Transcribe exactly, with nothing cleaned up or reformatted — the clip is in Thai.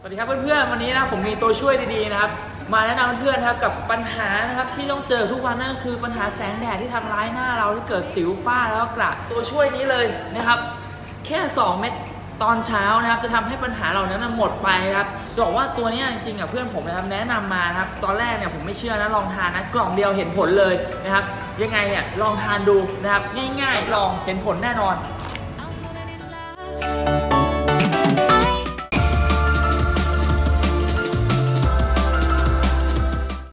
สวัสดีครับเพื่อนๆวันนี้นะผมมีตัวช่วยดีๆนะครับมาแนะนำเพื่อนๆครับกับปัญหานะครับที่ต้องเจอทุกวันนั่นก็คือปัญหาแสงแดดที่ทำร้ายหน้าเราที่เกิดสิวฝ้าแล้วก็กระตัวช่วยนี้เลยนะครับแค่สองเม็ดตอนเช้านะครับจะทำให้ปัญหาเหล่านั้นหมดไปครับจะบอกว่าตัวนี้จริงๆอ่ะเพื่อนผมนะครับแนะนำมาครับตอนแรกเนี่ยผมไม่เชื่อนะลองทานนะกล่องเดียวเห็นผลเลยนะครับยังไงเนี่ยลองทานดูนะครับง่ายๆลองเห็นผลแน่นอน